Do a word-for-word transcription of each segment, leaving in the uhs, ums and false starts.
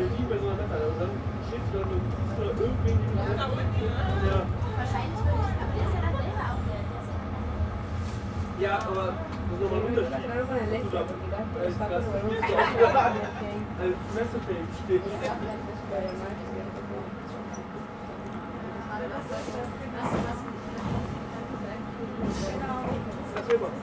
nie bei so einer Wette, aber dann stehst du da und siehst du da irgendwie. Ja. Wahrscheinlich würde ich, aber der ist ja dann selber auch der. Ja, aber das ist nochmal ein Unterschied. Du da als das als Messefähig steht. Erzähl mal.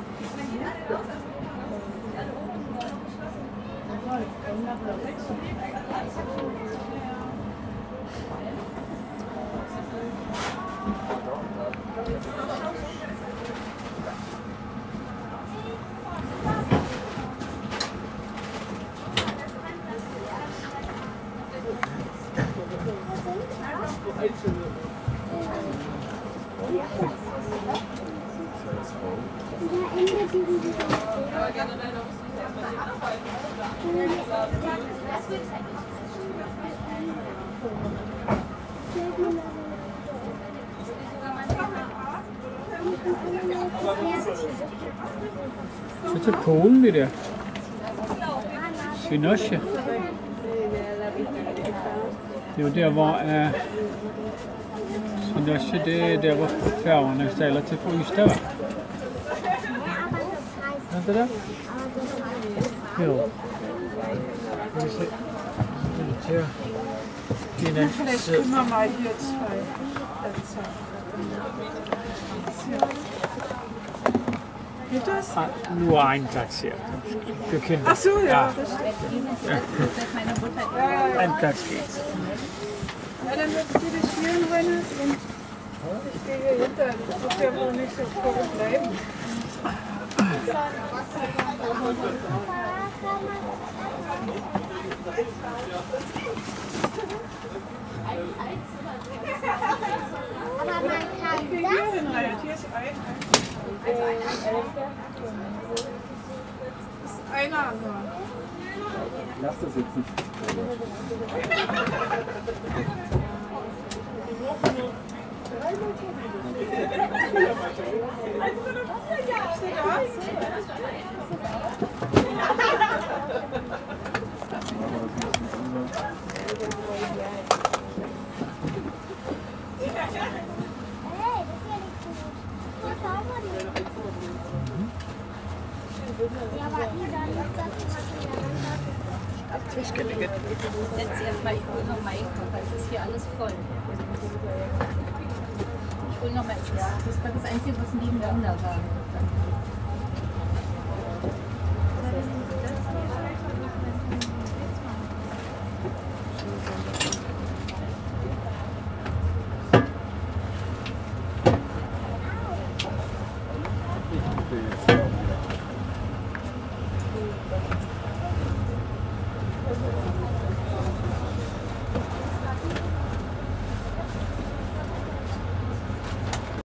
Så til Polen det der. Svinoche. Det er jo der, hvor uh, Svinoche, det er der, hvor færgerne sejler til Frystad. Er det der? Jo. Skal vi se. Det er til den anden side. Vielleicht können wir mal hier zwei. Geht das? Ah, nur ein Platz hier. Für Kinder. Ach so, ja. Ja. Das Ein Platz geht's. Ja, dann wird du dich hier rennen und ich gehe hier hinter. Das wird ja wohl nicht so voll bleiben. Aber man kann Ich gehe hier hin rein. Hier ist ein. Also ein Das ist einer nur. Lass das jetzt nicht. Ja, aber ihr dann jetzt Setz dich erstmal, ich hole noch mal einkaufen, weil es ist hier alles voll. Ich hole noch mal etwas. Das war das Einzige, was nebeneinander war. Thank you.